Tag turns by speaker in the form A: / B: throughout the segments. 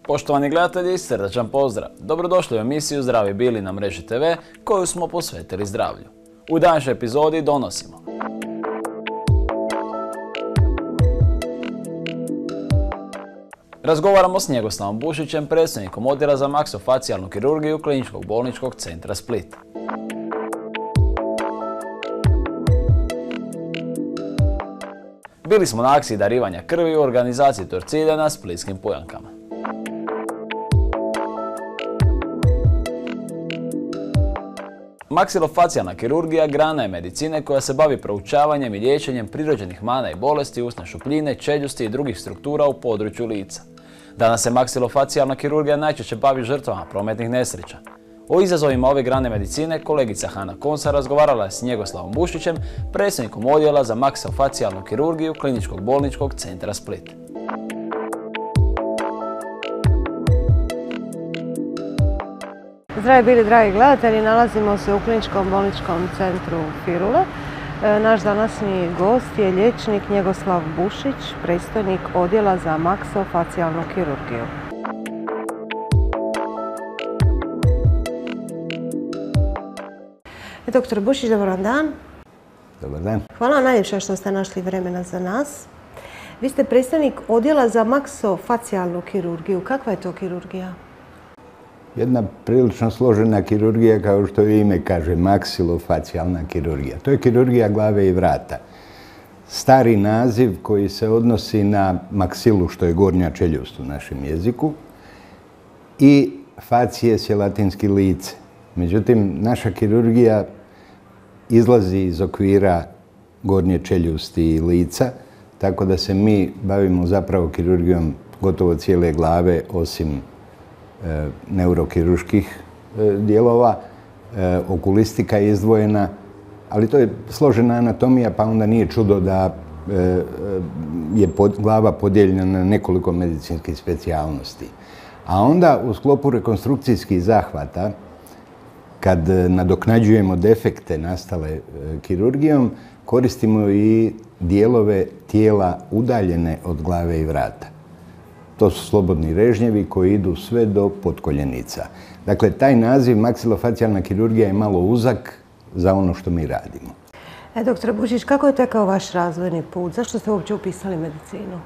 A: Poštovani gledatelji, srdačan pozdrav! Dobrodošli u emisiju Zdravi bili na Mreži TV koju smo posvetili zdravlju. U današnjoj epizodi donosimo razgovaramo s Njegoslavom Bušićem, predstojnikom odjela za maksofacijalnu kirurgiju Kliničkog bolničkog centra Split. Bili smo na akciji darivanja krvi u organizaciji Torcida na splitskim Pujankama. Maksilofacijalna kirurgija grana je medicine koja se bavi proučavanjem i liječenjem prirođenih mana i bolesti usne šupljine, čeljusti i drugih struktura u području lica. Danas se maksilofacijalna kirurgija najčešće bavi žrtvama prometnih nesreća. O izazovima ove grane medicine kolegica Hana Konsa razgovarala je s Njegoslavom Bušićem, predsjednikom odjela za maksilofacijalnu kirurgiju Kliničkog bolničkog centra Split.
B: Zdravi bili, dragi gledatelji, nalazimo se u Kliničkom bolničkom centru Firule. Naš današnji gost je liječnik Njegoslav Bušić, predstojnik odjela za maksofacijalnu kirurgiju. Doktor Bušić, dobar vam dan.
C: Dobar dan.
B: Hvala vam najljepša što ste našli vremena za nas. Vi ste predstojnik odjela za maksofacijalnu kirurgiju. Kakva je to kirurgija?
C: Jedna prilično složena kirurgija, kao što i ime kaže, maksilofacijalna kirurgija. To je kirurgija glave i vrata. Stari naziv koji se odnosi na maksilu, što je gornja čeljust u našem jeziku, i facies je latinski lice. Međutim, naša kirurgija izlazi iz okvira gornje čeljusti i lica, tako da se mi bavimo zapravo kirurgijom gotovo cijele glave, osim neurokirurških dijelova. Okulistika je izdvojena, ali to je složena anatomija, pa onda nije čudo da je glava podijeljena na nekoliko medicinskih specijalnosti. A onda u sklopu rekonstrukcijskih zahvata, kad nadoknađujemo defekte nastale kirurgijom, koristimo i dijelove tijela udaljene od glave i vrata. To su slobodni režnjevi koji idu sve do potkoljenica. Dakle, taj naziv maksilofacijalna kirurgija je malo uzak za ono što mi radimo.
B: Doktor Bušić, kako je tekao vaš razvojni put? Zašto ste uopće upisali medicinu?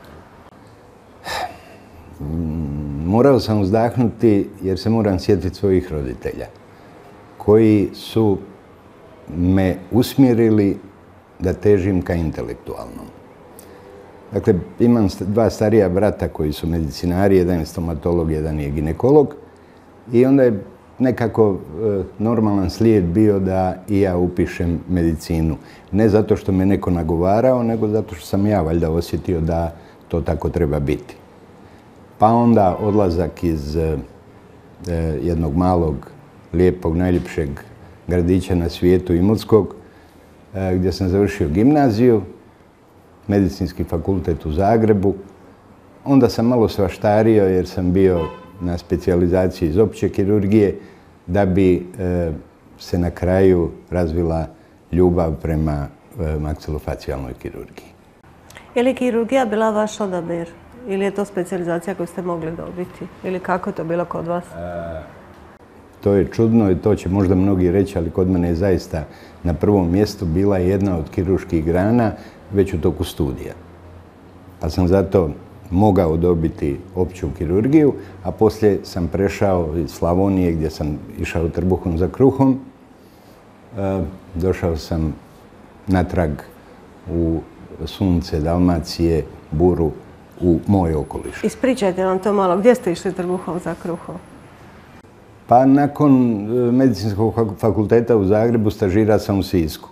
C: Morao sam uzdahnuti jer se moram sjetiti svojih roditelja, koji su me usmjerili da težim ka intelektualnom. Dakle, imam dva starija brata koji su medicinari, jedan je stomatolog, jedan je ginekolog, i onda je nekako normalan slijed bio da i ja upišem medicinu. Ne zato što me neko nagovarao, nego zato što sam ja valjda osjetio da to tako treba biti. Pa onda odlazak iz jednog malog, lijepog, najljepšeg gradića na svijetu, Imotskog, gdje sam završio gimnaziju, medicinski fakultet u Zagrebu. Onda sam malo svaštario jer sam bio na specijalizaciji iz opće kirurgije, da bi se na kraju razvila ljubav prema maksilofacijalnoj kirurgiji.
B: Je li kirurgija bila vaš odabir? Ili je to specijalizacija koju ste mogli dobiti? Ili kako je to bilo kod vas?
C: To je čudno i to će možda mnogi reći, ali kod mene je zaista na prvom mjestu bila jedna od kirurških grana već u toku studija. Pa sam zato mogao dobiti opću kirurgiju, a poslije sam prešao iz Slavonije gdje sam išao trbuhom za kruhom. Došao sam natrag u sunce Dalmacije, buru, u moj okoliš.
B: Ispričajte nam to malo. Gdje ste išli trbuhom za kruhom?
C: Pa nakon medicinskog fakulteta u Zagrebu stažirao sam u Sisku.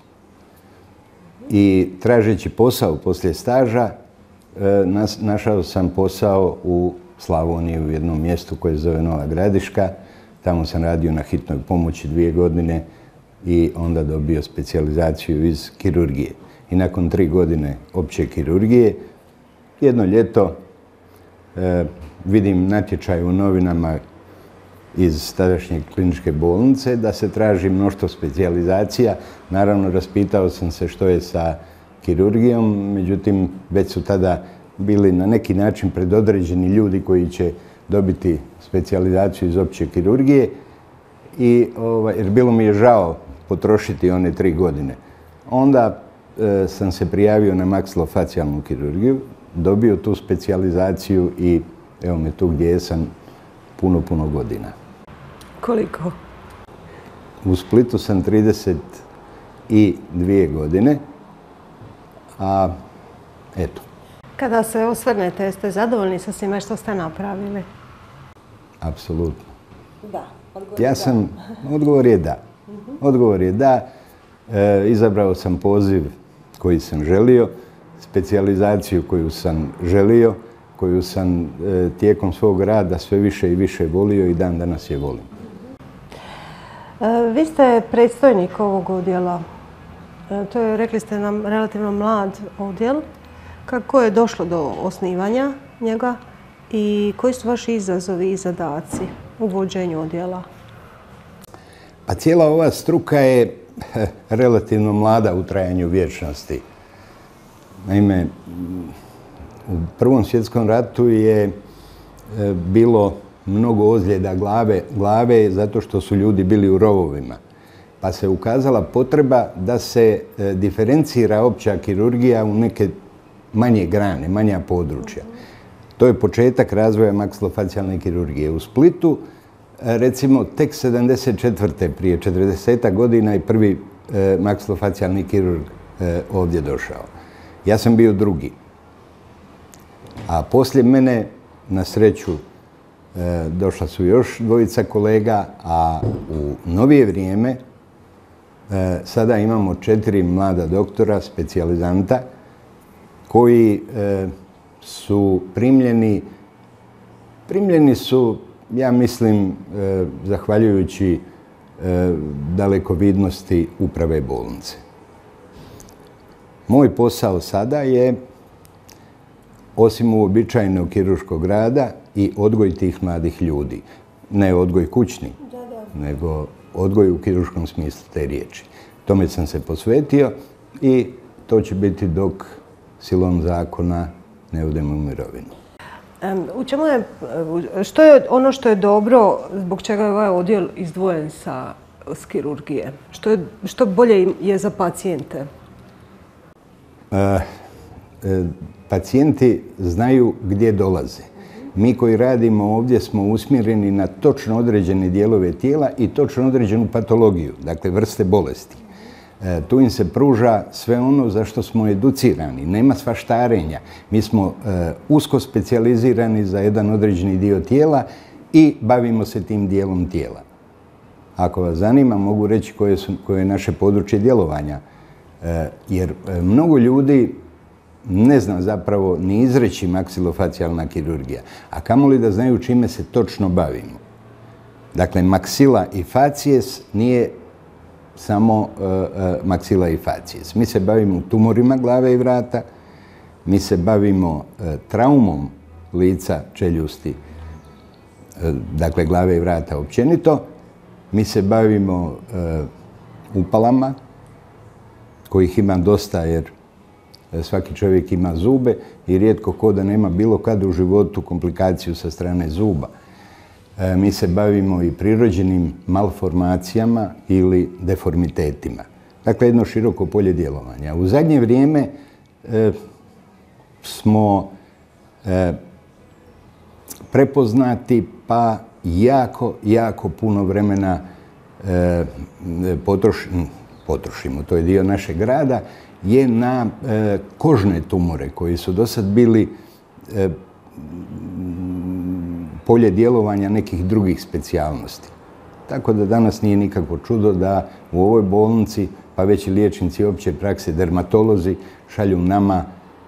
C: I tražeći posao poslije staža, našao sam posao u Slavoniji, u jednom mjestu koje se zove Nova Gradiška. Tamo sam radio na hitnoj pomoći 2 godine i onda dobio specijalizaciju iz kirurgije. I nakon 3 godine opće kirurgije, jedno ljeto vidim natječaj u novinama iz tadašnje kliničke bolnice da se traži mnoštvo specijalizacija. Naravno, raspitao sam se što je sa kirurgijom, međutim, već su tada bili na neki način predodređeni ljudi koji će dobiti specijalizaciju iz opće kirurgije jer bilo mi je žao potrošiti one 3 godine. Onda sam se prijavio na maksilofacijalnu kirurgiju, dobio tu specijalizaciju i evo me tu gdje sam puno godina.
B: Koliko?
C: U Splitu sam 32 godine, a eto.
B: Kada se osvrnete, jeste zadovoljni sa svime što ste napravili?
C: Apsolutno.
B: Da.
C: Odgovor je da. Odgovor je da. Izabrao sam poziv koji sam želio, specijalizaciju koju sam želio, koju sam tijekom svog rada sve više i više volio i dan danas je volim.
B: Vi ste predstojnik ovog odjela. To je, rekli ste nam, relativno mlad odjel. Kako je došlo do osnivanja njega i koji su vaši izazovi i zadaci u vođenju odjela?
C: Pa cijela ova struka je relativno mlada u trajanju vječnosti. Naime, u Prvom svjetskom ratu je bilo mnogo ozljeda glave zato što su ljudi bili u rovovima. Pa se ukazala potreba da se diferencira opća kirurgija u neke manje grane, manja područja. To je početak razvoja maksilofacijalne kirurgije. U Splitu, recimo, tek 74. prije 40 godina je prvi maksilofacijalni kirurg ovdje došao. Ja sam bio drugi. A poslije mene, na sreću, došla su još 2 kolega, a u novije vrijeme sada imamo 4 mlada doktora, specijalizanta, koji su primljeni su, ja mislim, zahvaljujući dalekovidnosti uprave bolnice. Moj posao sada je, osim uobičajenog kirurškog rada, i odgoj tih mladih ljudi. Ne odgoj kućni, nego odgoj u kirurškom smislu te riječi. Tome sam se posvetio i to će biti dok silom zakona ne odemo u mirovinu.
B: U čemu je, što je ono što je dobro, zbog čega je ovaj odjel izdvojen s kirurgije? Što bolje je za pacijente?
C: Pacijenti znaju gdje dolaze. Mi koji radimo ovdje smo usmjereni na točno određene dijelove tijela i točno određenu patologiju, dakle vrste bolesti. Tu im se pruža sve ono za što smo educirani. Nema svaštarenja. Mi smo usko specijalizirani za jedan određeni dio tijela i bavimo se tim dijelom tijela. Ako vas zanima, mogu reći koje je naše područje djelovanja. Jer mnogo ljudi ne zna zapravo ni izreći maksilofacijalna kirurgija, a kamoli da znaju čime se točno bavimo. Dakle, maksila i facies nije samo maksila i facies. Mi se bavimo tumorima glave i vrata, mi se bavimo traumom lica, čeljusti, dakle glave i vrata općenito, mi se bavimo upalama, kojih ima dosta jer svaki čovjek ima zube i rijetko ko da nema bilo kad u životu komplikaciju sa strane zuba. Mi se bavimo i prirođenim malformacijama ili deformitetima. Dakle, jedno široko polje djelovanja. U zadnje vrijeme smo prepoznati pa jako puno vremena potrošimo, to je dio našeg rada, je na kožne tumore koji su do sad bili polje djelovanja nekih drugih specijalnosti. Tako da danas nije nikakvo čudo da u ovoj bolnici, pa već i liječnici opće prakse, dermatolozi, šalju nama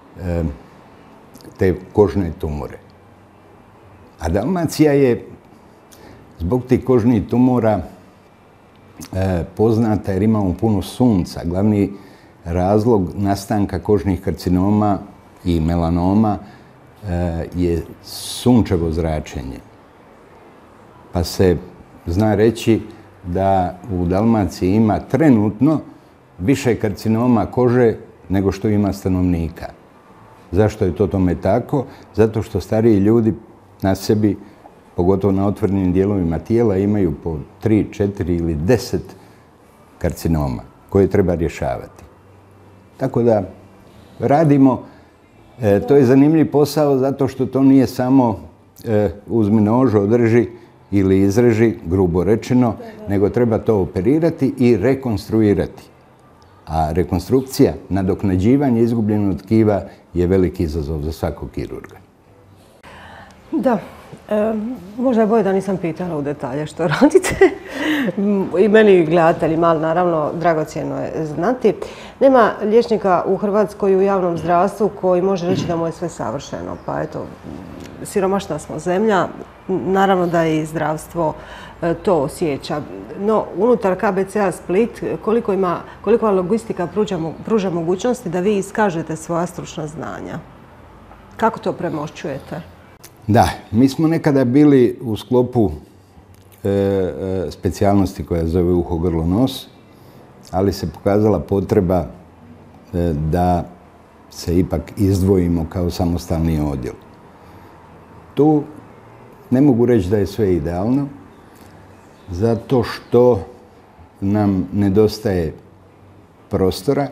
C: te kožne tumore. A Dalmacija je zbog tih kožnih tumora poznata jer imamo puno sunca. Glavni razlog nastanka kožnih karcinoma i melanoma je sunčevo zračenje. Pa se zna reći da u Dalmaciji ima trenutno više karcinoma kože nego što ima stanovnika. Zašto je to tome tako? Zato što stariji ljudi na sebi pogotovo na otvorenim dijelovima tijela, imaju po 3, 4 ili 10 karcinoma koje treba rješavati. Tako da radimo, to je zanimljiv posao zato što to nije samo uzmi nož, održi ili izreži, grubo rečeno, nego treba to operirati i rekonstruirati. A rekonstrukcija, nadoknađivanje izgubljenog tkiva je veliki izazov za svakog kirurga.
B: Da, možda je bolje da nisam pitala u detalje što radite. I meni gledateljima, ali naravno dragocjeno je znati. Nema liječnika u Hrvatskoj u javnom zdravstvu koji može reći da mu je sve savršeno. Pa eto, siromašna smo zemlja, naravno da i zdravstvo to osjeća. No, unutar KBC-a Split, koliko logistika pruža mogućnosti da vi iskažete svoja stručna znanja? Kako to premošćujete?
C: Da, mi smo nekada bili u sklopu specijalnosti koja zove uho, grlo, nos, ali se pokazala potreba da se ipak izdvojimo kao samostalni odjel. Tu ne mogu reći da je sve idealno, zato što nam nedostaje prostora.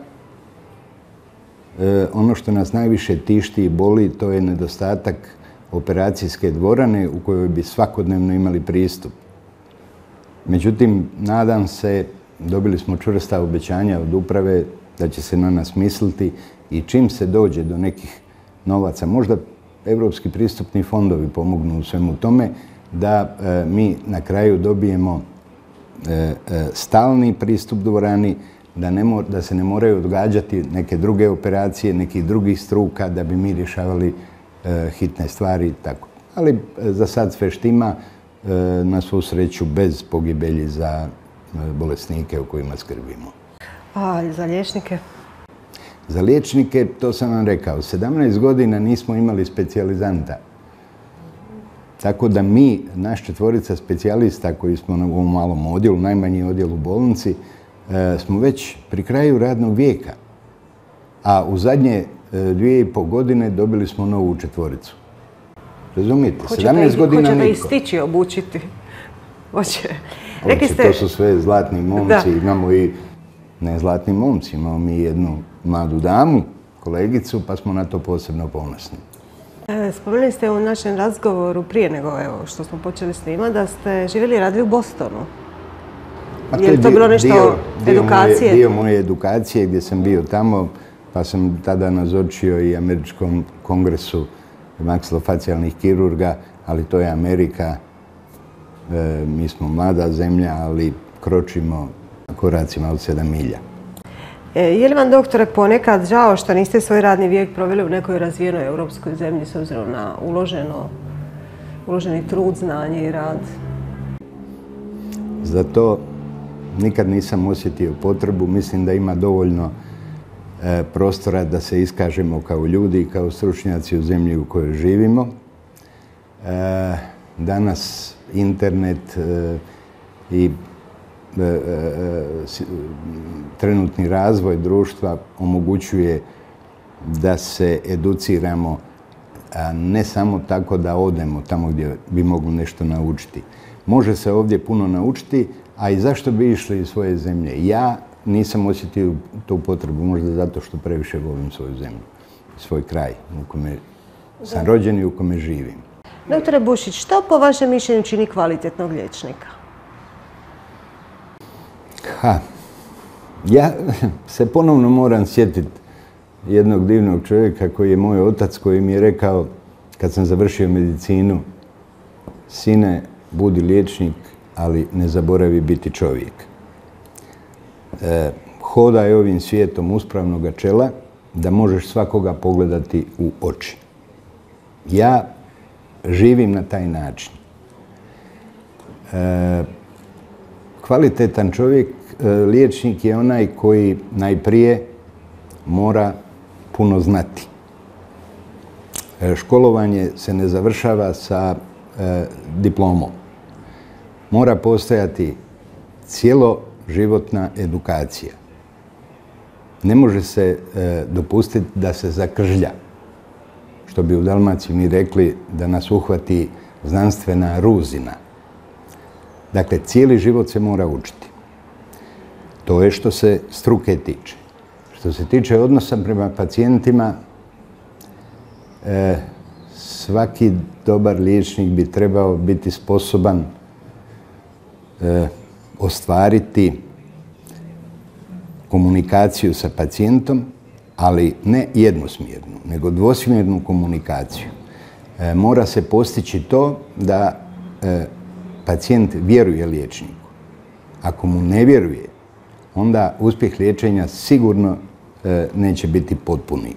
C: Ono što nas najviše tišti i boli, to je nedostatak operacijske dvorane u kojoj bi svakodnevno imali pristup. Međutim, nadam se, dobili smo čvrsta obećanja od uprave da će se na nas misliti i čim se dođe do nekih novaca, možda evropski pristupni fondovi pomognu u svemu tome, da mi na kraju dobijemo stalni pristup dvorani, da se ne moraju odgađati neke druge operacije, nekih drugih struka da bi mi rješavali hitne stvari. Tako. Ali za sad sve štima, na svu sreću bez pogibelji za bolesnike o kojima skrbimo.
B: A za liječnike?
C: Za liječnike, to sam vam rekao, 17 godina nismo imali specijalizanta. Tako da mi, naš 4 specijalista koji smo u ovom malom odjelu, najmanji odjel u bolnici, smo već pri kraju radnog vijeka. A u zadnje 2,5 godine dobili smo novu 4. Razumijete? 17 godina niko.
B: Hoćete ih stići obučiti? Hoće.
C: To su sve zlatni momci. Imamo i ne zlatni momci, imamo mi jednu mladu damu, kolegicu, pa smo na to posebno ponosni.
B: Spomenuli ste u našem razgovoru, prije nego što smo počeli snimati, da ste živjeli i radili u Bostonu. Je li to bilo nešto edukacije?
C: Dio moje edukacije gdje sam bio tamo, pa sam tada nazočio i Američkom kongresu maksilofacijalnih kirurga, ali to je Amerika. Mi smo mlada zemlja, ali kročimo koracima od 7 milja.
B: Je li vam, doktore, ponekad žao što niste svoj radni vijek proveli u nekoj razvijenoj europskoj zemlji s obzirom na uloženi trud, znanje i rad?
C: Zato nikad nisam osjetio potrebu. Mislim da ima dovoljno prostora da se iskažemo kao ljudi i kao stručnjaci u zemlji u kojoj živimo. Danas internet i trenutni razvoj društva omogućuje da se educiramo, a ne samo tako da odemo tamo gdje bi mogli nešto naučiti. Može se ovdje puno naučiti, a i zašto bi išli iz svoje zemlje? Ja nisam osjetio tu potrebu, možda zato što previše volim svoju zemlju, svoj kraj u kome sam rođen i u kome živim.
B: Doktore Bušić, što po vašem mišljenju čini kvalitetnog liječnika?
C: Ja se ponovno moram sjetiti jednog divnog čovjeka koji je moj otac, koji mi je rekao kad sam završio medicinu: sine, budi liječnik, ali ne zaboravi biti čovjek. Hodaj ovim svijetom uspravnoga čela da možeš svakoga pogledati u oči. Ja živim na taj način. Kvalitetan čovjek, liječnik je onaj koji najprije mora puno znati. Školovanje se ne završava sa diplomom. Mora postojati cijeloživotna edukacija. Ne može se dopustiti da se zakržlja. Što bi u Dalmaciji mi rekli, da nas uhvati znanstvena ruzina. Dakle, cijeli život se mora učiti. To je što se struke tiče. Što se tiče odnosa prema pacijentima, svaki dobar liječnik bi trebao biti sposoban ostvariti komunikaciju sa pacijentom, ali ne jednosmjernu, nego dvosmjernu komunikaciju. Mora se postići to da pacijent vjeruje liječniku. Ako mu ne vjeruje, onda uspjeh liječenja sigurno neće biti potpuni.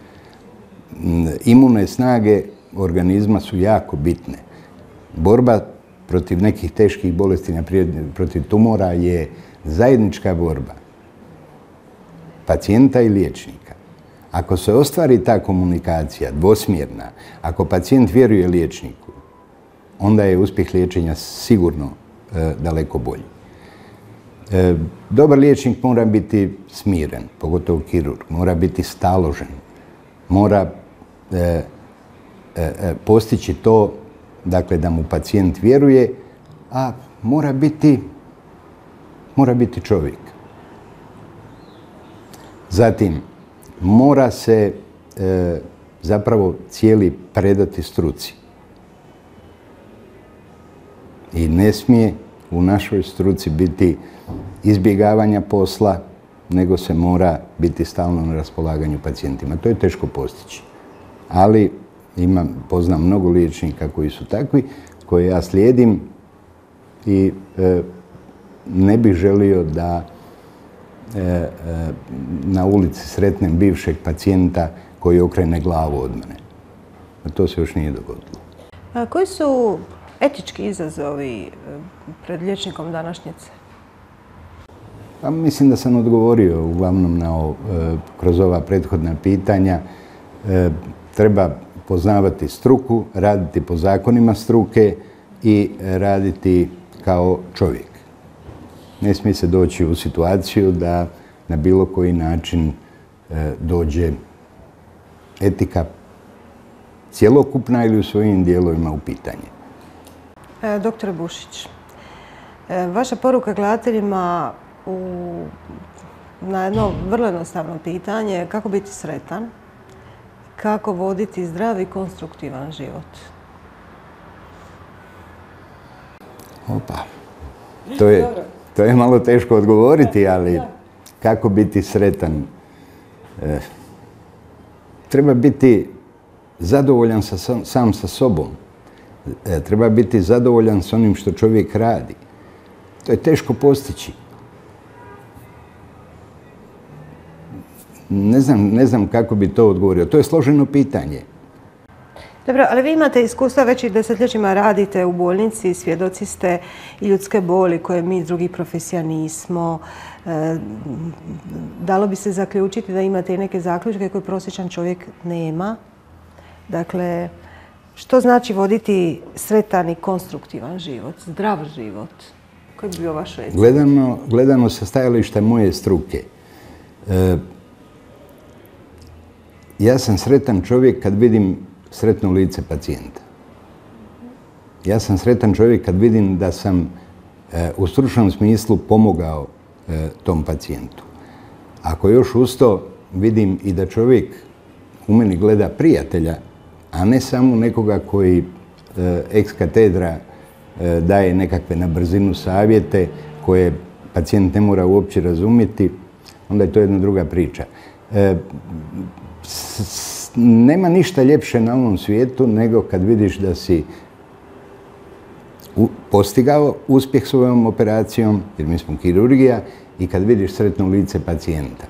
C: Imune snage organizma su jako bitne. Borba protiv nekih teških bolesti, naprijed protiv tumora, je zajednička borba pacijenta i liječnika. Ako se ostvari ta komunikacija dvosmjerna, ako pacijent vjeruje liječniku, onda je uspjeh liječenja sigurno daleko bolji. Dobar liječnik mora biti smiren, pogotovo kirurg, mora biti staložen, mora postići to, dakle, da mu pacijent vjeruje, a mora biti čovjek. Zatim, mora se zapravo cijeli predati struci. I ne smije u našoj struci biti izbjegavanja posla, nego se mora biti stalno na raspolaganju pacijentima. To je teško postići. Ali poznam mnogo liječnika koji su takvi, koje ja slijedim i ne bih želio da na ulici sretnem bivšeg pacijenta koji okrene glavu od mene. A to se još nije dogodilo.
B: Koji su etički izazovi pred liječnikom današnjice?
C: Pa mislim da sam odgovorio uglavnom kroz ova prethodna pitanja. Treba poznavati struku, raditi po zakonima struke i raditi kao čovjek. Ne smije se doći u situaciju da na bilo koji način dođe etika cjelokupna ili u svojim dijelovima u pitanje.
B: Doktore Bušić, vaša poruka gledateljima na jedno vrlo jednostavno pitanje, kako biti sretan, kako voditi zdrav i konstruktivan život?
C: Opa, to je malo teško odgovoriti, ali kako biti sretan? Treba biti zadovoljan sam sa sobom. Treba biti zadovoljan s onim što čovjek radi. To je teško postići. Ne znam kako bi to odgovorio. To je složeno pitanje.
B: Dobro, ali vi imate iskustva, već i desetljećima radite u bolnici, svjedoci ste i ljudske boli koje mi iz drugih profesija nismo. Dalo bi se zaključiti da imate i neke zaključke koje prosječan čovjek nema. Dakle, što znači voditi sretan i konstruktivan život, zdrav život? Koji bi bio vaš recept?
C: Gledano sa stajališta moje struke, ja sam sretan čovjek kad vidim sretno lice pacijenta. Ja sam sretan čovjek kad vidim da sam u stručnom smislu pomogao tom pacijentu. Ako još uz to vidim i da čovjek u meni gleda prijatelja, a ne samo nekoga koji ex katedra daje nekakve na brzinu savjete koje pacijent ne mora uopće razumjeti, onda je to jedna druga priča. Nema ništa ljepše na ovom svijetu nego kad vidiš da si postigao uspjeh s ovom operacijom, jer mi smo kirurgija, i kad vidiš sretno lice pacijenta.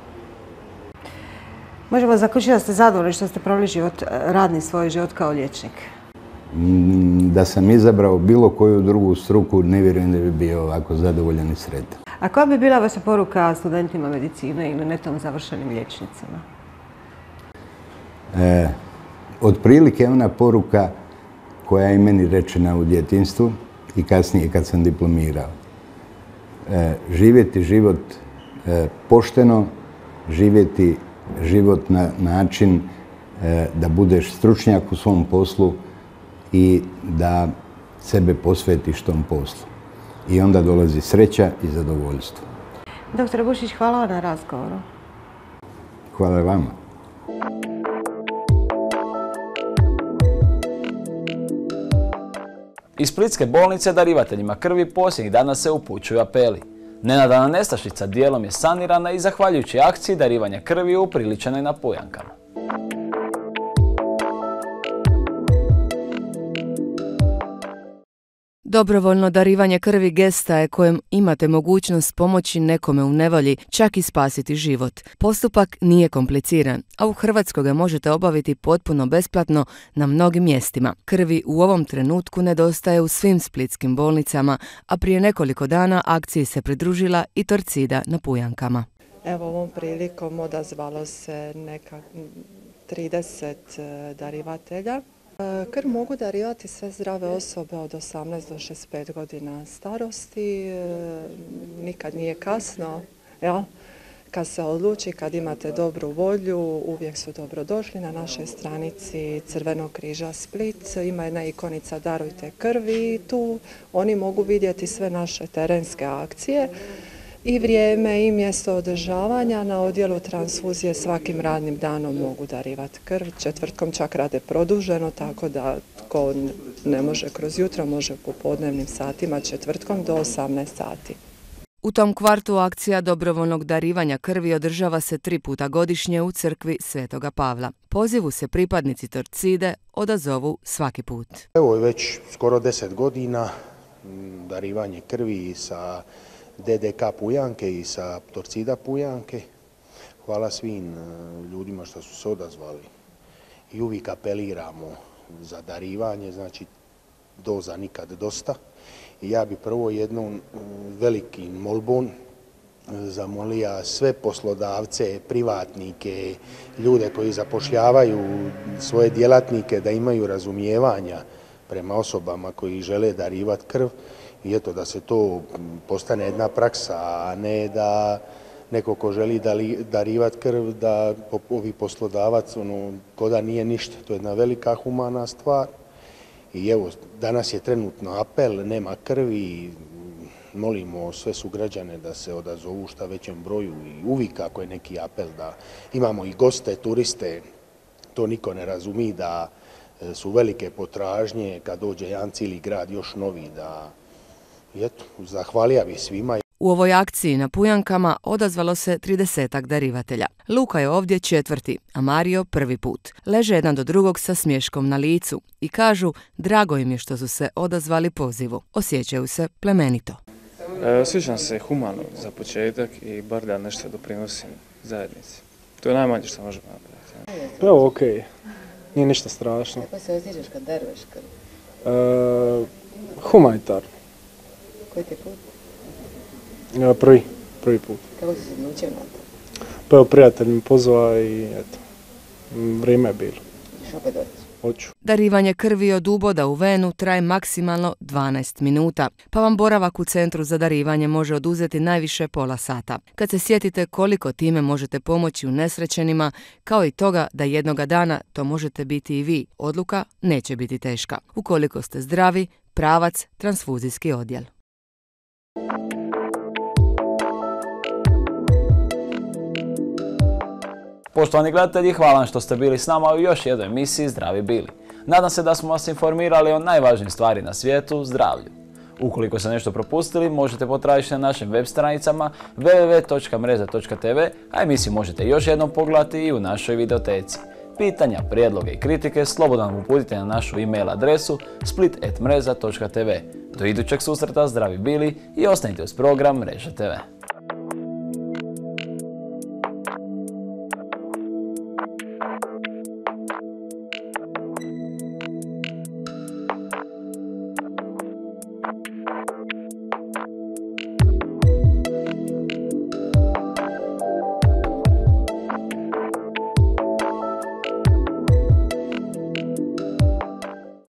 B: Možemo zaključiti da ste zadovoljni što ste proveli radni svoj život kao liječnik?
C: Da sam izabrao bilo koju drugu struku, ne vjerujem da bi bio ovako zadovoljan i sretan.
B: A koja bi bila vaša poruka studentima medicine ili netom završenim liječnicima?
C: Otprilike ona poruka koja je meni rečena u djetinjstvu i kasnije kad sam diplomirao. Živjeti život pošteno, živjeti život na način da budeš stručnjak u svom poslu i da sebe posvetiš tom poslu. I onda dolazi sreća i zadovoljstvo.
B: Dr. Bušić, hvala vam na razgovoru.
C: Hvala vama.
A: Iz Splitske bolnice darivateljima krvi posljednjih dana se upućuju apeli. Nenadana nestašica dijelom je sanirana i zahvaljujući akciji darivanja krvi upriličenoj na Pujankama.
D: Dobrovoljno darivanje krvi gesta je kojem imate mogućnost pomoći nekome u nevolji, čak i spasiti život. Postupak nije kompliciran, a u Hrvatskoj ga možete obaviti potpuno besplatno na mnogim mjestima. Krvi u ovom trenutku nedostaje u svim splitskim bolnicama, a prije nekoliko dana akciji se pridružila i Torcida na Pujankama.
E: Evo, ovom prilikom odazvalo se neka 30 darivatelja. Krv mogu darivati sve zdrave osobe od 18 do 65 godina starosti. Nikad nije kasno, jel? Kad se odluči, kad imate dobru volju, uvijek su dobrodošli. Na našoj stranici Crvenog križa Split ima jedna ikonica Darujte krvi i tu oni mogu vidjeti sve naše terenske akcije i vrijeme i mjesto održavanja. Na odjelu transfuzije svakim radnim danom mogu darivati krv. Četvrtkom čak rade produženo, tako da tko ne može kroz jutro, može u popodnevnim satima četvrtkom do 18 sati.
D: U tom kvartu akcija dobrovoljnog darivanja krvi održava se 3 puta godišnje u crkvi Svetoga Pavla. Pozivu se pripadnici Torcide odazovu svaki put.
F: Evo je već skoro 10 godina darivanje krvi sa DDK Pujanke i sa Torcida Pujanke. Hvala svim ljudima što su se odazvali i uvijek apeliramo za darivanje, znači doza nikad dosta. I ja bi prvo jednom velikim molbom zamolio sve poslodavce, privatnike, ljude koji zapošljavaju svoje djelatnike da imaju razumijevanja prema osobama koji žele darivati krv i eto da se to postane jedna praksa, a ne da neko ko želi darivati krv da ovi poslodavac ko da nije ništa. To je jedna velika humana stvar. I evo, danas je trenutno apel, nema krvi, molimo sve sugrađane da se odazovu šta većem broju i uvijek ako je neki apel da imamo i goste, turiste, to niko ne razumi da su velike potražnje kad dođe jedan cijeli grad još novi da, i eto, zahvalija bi svima.
D: U ovoj akciji na Pujankama odazvalo se 30-ak darivatelja. Luka je ovdje 4., a Mario 1. put. Leže jedan do drugog sa smješkom na licu i kažu drago im je što su se odazvali pozivu. Osjećaju se plemenito.
G: Osjećam se humano za početak i bar da nešto doprinosim zajednici. To je najmanje što možemo napraviti.
H: Evo, okej. Nije ništa strašno.
I: Kako se osjećaš kad daruješ krv?
H: Humanitarno.
I: Koji ti put?
H: Prvi put.
I: Kako si se odlučio na to?
H: Pa evo, prijatelj mi pozvao i eto, vrijeme je bilo.
I: Ideš opet doći?
H: Hoću.
D: Darivanje krvi od uboda u venu traje maksimalno 12 minuta, pa vam boravak u centru za darivanje može oduzeti najviše pola sata. Kad se sjetite koliko time možete pomoći unesrećenima, kao i toga da jednoga dana to možete biti i vi, odluka neće biti teška. Ukoliko ste zdravi, pravac, transfuzijski odjel.
A: Poštovani gledatelji, hvala vam što ste bili s nama u još jednoj emisiji Zdravi bili. Nadam se da smo vas informirali o najvažnijim stvari na svijetu, zdravlju. Ukoliko ste nešto propustili, možete potražiti na našim web stranicama www.mreza.tv, a emisiju možete još jednom pogledati i u našoj videoteci. Pitanja, prijedloge i kritike slobodno nam uputite na našu e-mail adresu split@mreza.tv. Do idućeg susreta, zdravi bili i ostanite uz program Mreža TV.